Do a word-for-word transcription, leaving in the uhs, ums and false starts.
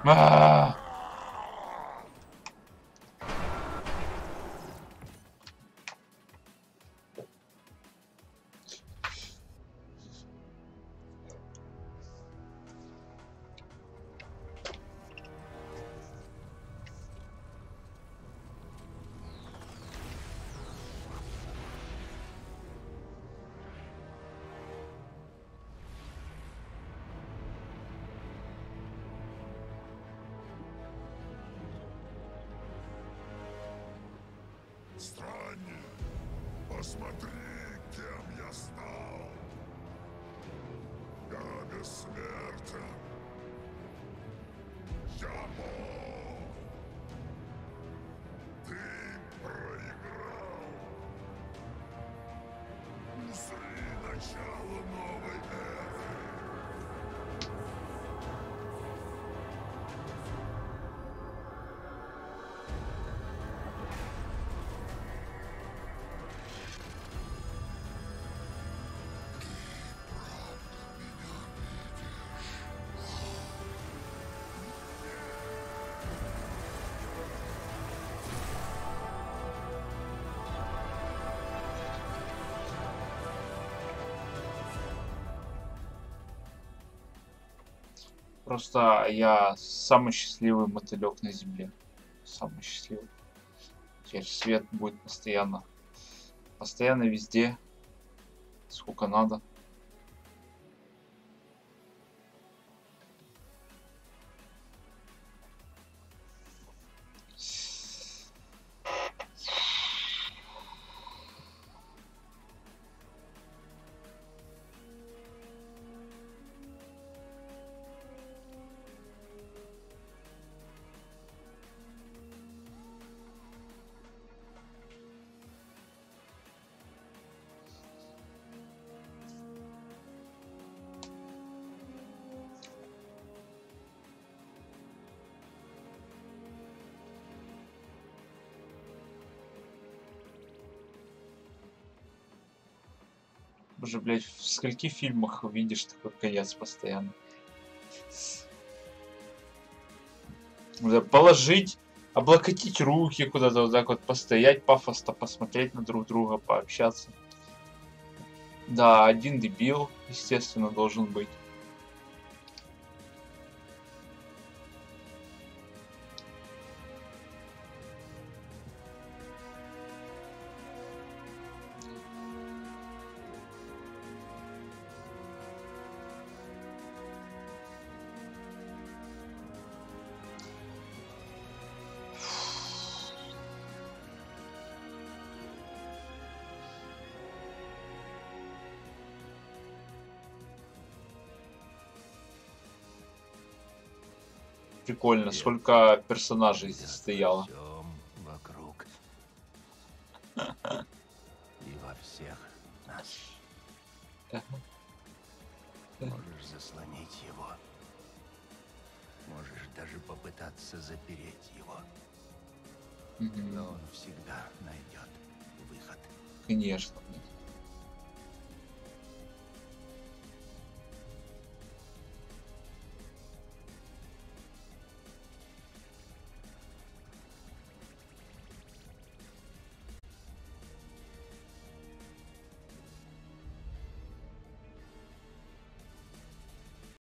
А-а-а! Странник, посмотри, кем я стал. Я бессмертен. Я Бог. Ты проиграл. Узри начало новой эры. Просто я самый счастливый мотылек на земле. Самый счастливый. Теперь свет будет постоянно. Постоянно везде. Сколько надо. Боже, блядь, в скольких фильмах видишь такой конец постоянно? Да, положить, облокотить руки куда-то, вот так вот постоять, пафосно посмотреть на друг друга, пообщаться. Да, один дебил, естественно, должен быть. Прикольно, сколько персонажей здесь стояло. Вокруг. И во всех нас. Можешь заслонить его. Можешь даже попытаться запереть его. Но он всегда найдет выход. Конечно.